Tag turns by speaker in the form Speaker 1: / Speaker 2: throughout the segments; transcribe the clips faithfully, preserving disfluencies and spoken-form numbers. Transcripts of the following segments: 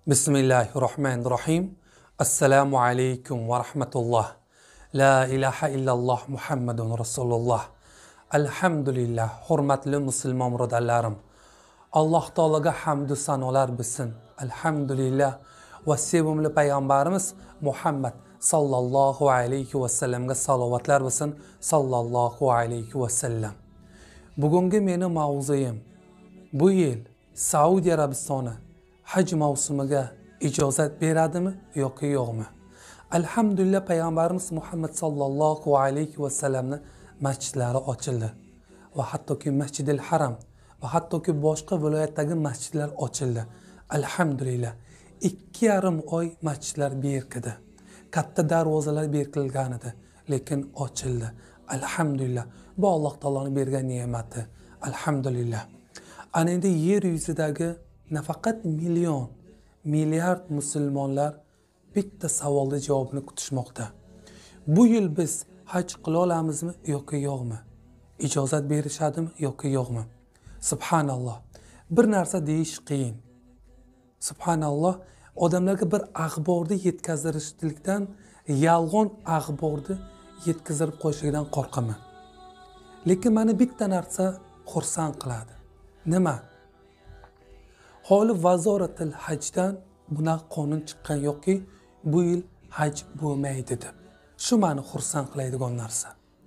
Speaker 1: Bismillahirrahmanirrahim. Assalamu alaykum wa rahmatullah. La ilaha illalloh Muhammadun Rasululloh. Alhamdulillah, hurmatli musulmon birodarlarim. Alloh taolaga hamd sanolar bilsin. Alhamdulillah va sevimli payg'ambarimiz Muhammad sallallohu alayhi va sallamga salovatlar bilsin. Sallallohu alayhi va sallam. Bugungi meni mavzuyim bu yil Saudiya Arabistoni haj mavsumiga ijozat beradimi yoki yo'qmi? Alhamdulillah payg'ambarimiz Muhammad sallallohu alayhi va sallamning masjidlari ochildi va hattoki Masjidil Haram va hattoki boshqa viloyatdagi masjidlar ochildi. Alhamdulillah ikki yarim oy masjidlar berkidi. Katta darvozalar berkilgan edi, lekin ochildi. Alhamdulillah. Bu Alloh taoloning bergan ne'mati. Alhamdulillah. Ana endi yer yuzidagi nafaqat million, milliard musulmonlar bitta savolning javobini kutishmoqda. Bu yil biz haj qila olamizmi yoki yo'qmi? Ijozat berishadimi yoki yo'qmi? Subhanalloh. Bir narsa deyish qiyin. Subhanalloh, odamlarga bir axborni yetkazishlikdan, yolg'on axborni yetkazib qo'yishdan qo'rqaman. Lekin meni bitta narsa xursand qiladi. Nima? Holi vazoratil hajdan buna qonun chiqqan yoki bu yil haj bo'lmaydi deb. Shu meni xursand qiladigan narsa.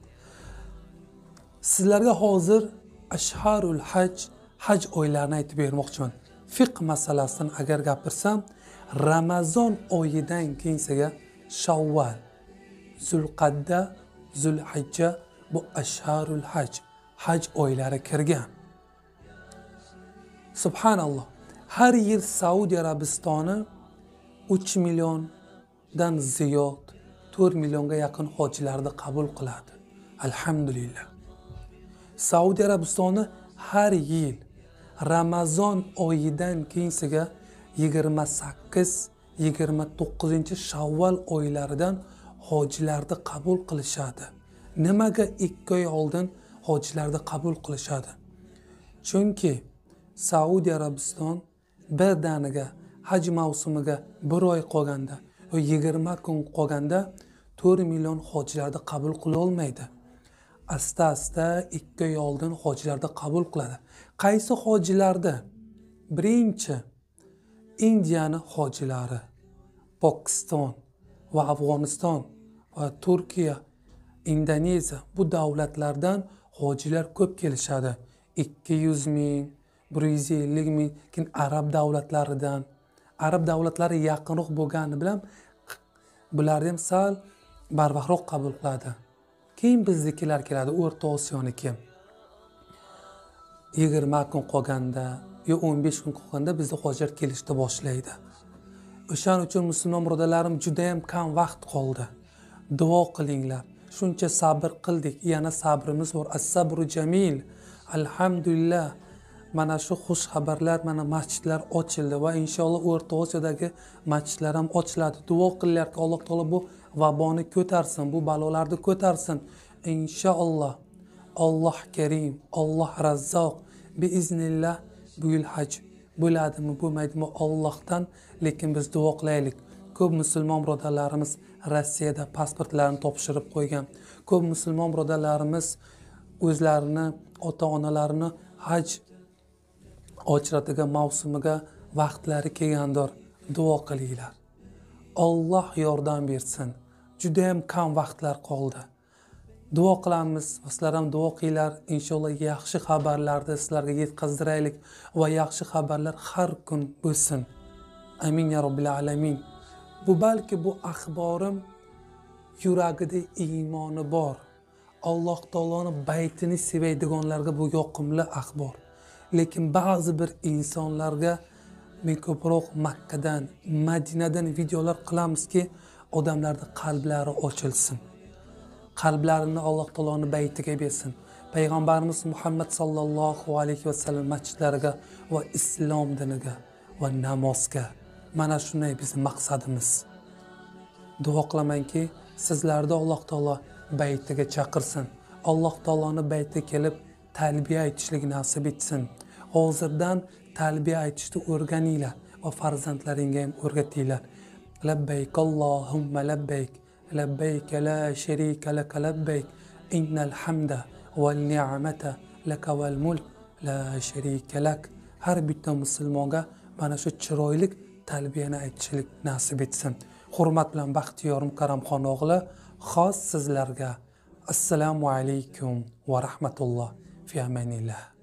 Speaker 1: Sizlarga hozir ashharul haj, haj oylarini aytib bermoqchiman. Fiqh masalasidan agar gapirsam, Ramazon oyidan keyinsiga Shawval, Zulqadda, Zulhijja bu ashharul haj, haj oylari kirgan. Subhanalloh. Har yil Saudiya Arabistoni uch milliondan ziyod, to'rt millionga yaqin hojilarni qabul qiladi. Alhamdulillah. Saudiya Arabistoni har yil Ramazon oyidan keyinsiga yigirma sakkiz yigirma to'qqizinchi Shawval oylaridan hojilarni qabul qilishadi. Nimaga ikki oy oldin hojilarni qabul qilishadi? Chunki Saudiya Arabiston bir daniga haj mavsumiga bir oy qolganda va yigirma kun qolganda to'rt million hojilarni qabul qila olmaydi. Asta-asta ikki oy oldin hojilarni qabul qiladi. Qaysi hojilarni? Birinchi Indiyaning hojilari, Pokiston va Afg'oniston va Turkiya, Indoneziya bu davlatlardan hojilar ko'p kelishadi. ikki yuz ming, bir yuz ellik ming, keyin arab davlatlaridan. Arab davlatlari yaqinroq bo'lgani bilan bularni ham sal barvaqtroq qabul qiladi. Keyin biznikilar keladi, O'rta Osiyoniki. yigirma kun qolganda yo o'n besh kun qolganda bizning hojilar kelishni boshlaydi. O'shaning uchun musulmon birodarlarim juda ham kam vaqt qoldi. Duo qilinglar. Shuncha sabr qildik, yana sabrimiz bor. As-sabru jamil. Alhamdulillah. Mana shu xush xabarlar, mana masjidlar ochildi va inshaalloh O'rta Osiyodagi masjidlar ham ochiladi. Duo qilinglarki Alloh taolo bu vaboni ko'tarsin, bu balolarni ko'tarsin. Inshaalloh. Alloh Karim, Alloh Razzoq biiznillah bu yil haj bo'ladimi, bo'lmaydimi Allohdan, lekin biz duo qilaylik. Ko'p musulmon birodarlarimiz Rossiyada pasportlarini topshirib qo'ygan. Ko'p musulmon birodarlarimiz o'zlarini, ota-onalarini haj ochiradigan mavsumiga vaqtlari kelgandir. Duo qilinglar. Alloh yordam bersin. Juda ham kam vaqtlar qoldi. Duo qilamiz, sizlar ham duo qilinglar. Inshaalloh yaxshi xabarlarni sizlarga yetkazdiraylik va yaxshi xabarlar har kun bo'lsin. Amin ya robbil alamin. Bu balki bu axborim yuragida iymoni bor, Alloh taoloning baytini sevadiganlarga bu yoqimli axbor. Lekin ba'zi bir insonlarga men ko'proq Makkadan, Madinadan videolar qilamizki, odamlarning qalblari ochilsin. Qalblarini Alloh taoloning baytiga bersin. Payg'ambarimiz Muhammad sallallohu alayhi va sallam masjidlariga va islom diniga va namozga. Mana shunday bizning maqsadimiz. Duo qilamanki, sizlarni Alloh taolo baytiga chaqirsin. Alloh taoloning baytiga kelib talbiya aytishlik nasib etsin. Hozirdan talbiya aytishni o'rganinglar va farzandlaringga ham o'rgatinglar. Labbayk Allohumma labbayk, labbayk la sharika laka labbayk, innal hamda val ni'mata laka val mulk la sharika lak. Har bitta musulmonga mana shu chiroyli talbiyani aytishlik nasib etsin. Hurmat bilan Baxtiyor Karamxon o'g'li xos sizlarga. Assalomu alaykum va rahmatulloh fi amanillah.